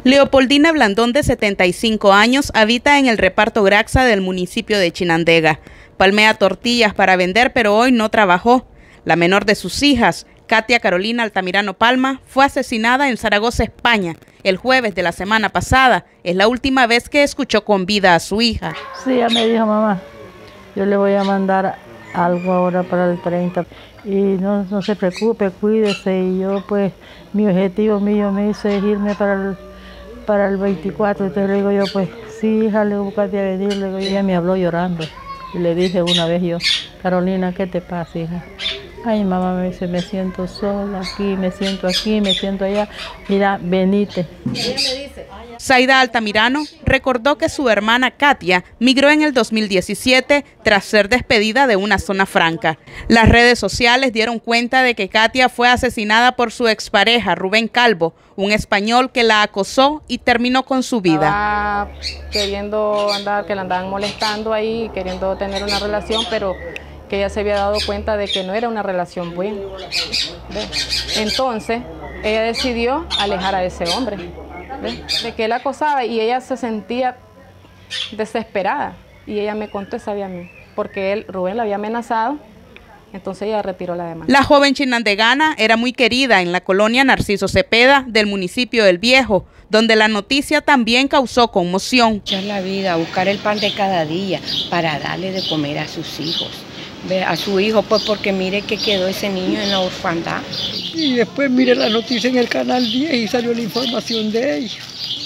Leopoldina Blandón, de 75 años, habita en el reparto Graxa del municipio de Chinandega. Palmea tortillas para vender, pero hoy no trabajó. La menor de sus hijas, Katia Carolina Altamirano Palma, fue asesinada en Zaragoza, España, el jueves de la semana pasada. Es la última vez que escuchó con vida a su hija. Sí, ella me dijo: mamá, yo le voy a mandar algo ahora para el 30 y no se preocupe, cuídese. Y yo, pues, mi objetivo mío me hizo irme para el 24. Entonces le digo yo: pues sí, hija, le buscaste a venir. Le digo, y ella me habló llorando y le dije una vez yo: Carolina, ¿qué te pasa, hija? Ay, mamá, me dice: me siento sola aquí, me siento allá. Mira, venite. Zaida Altamirano recordó que su hermana Katia migró en el 2017 tras ser despedida de una zona franca. Las redes sociales dieron cuenta de que Katia fue asesinada por su expareja Rubén Calvo, un español que la acosó y terminó con su vida. Estaba queriendo andar, que la andaban molestando ahí, queriendo tener una relación, pero que ella se había dado cuenta de que no era una relación buena. Entonces, ella decidió alejar a ese hombre, de que él acosaba, y ella se sentía desesperada. Y ella me contó esa vía, porque Rubén la había amenazado. Entonces ella retiró la demanda. La joven chinandegana era muy querida en la colonia Narciso Cepeda del municipio del Viejo, donde la noticia también causó conmoción. Echar la vida, buscar el pan de cada día para darle de comer a sus hijos. A su hijo, pues, porque mire que quedó ese niño en la orfandad. Y después mire la noticia en el canal 10 y salió la información de ella.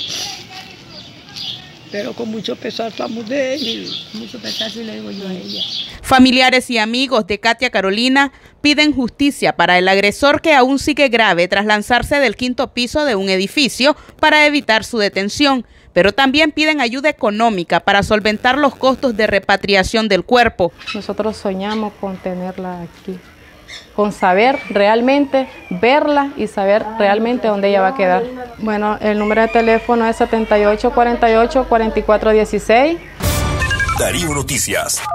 Pero con mucho pesar estamos de ella. Mucho pesar, sí le digo yo a ella. Familiares y amigos de Katia Carolina piden justicia para el agresor, que aún sigue grave tras lanzarse del 5º piso de un edificio para evitar su detención. Pero también piden ayuda económica para solventar los costos de repatriación del cuerpo. Nosotros soñamos con tenerla aquí, con saber realmente, verla y saber realmente dónde ella va a quedar. Bueno, el número de teléfono es 7848-4416. Darío Noticias.